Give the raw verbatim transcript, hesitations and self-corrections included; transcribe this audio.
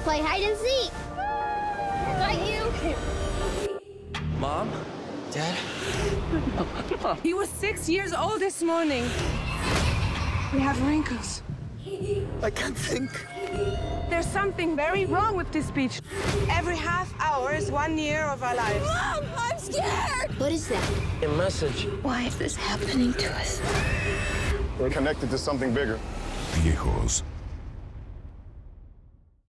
play hide and seek. Like you. Mom? Dad? He was six years old this morning. We have wrinkles. I can't think. There's something very wrong with this beach. Every half hour is one year of our lives. Mom, I'm scared! What is that? A message. Why is this happening to us? We're connected to something bigger. Viejos.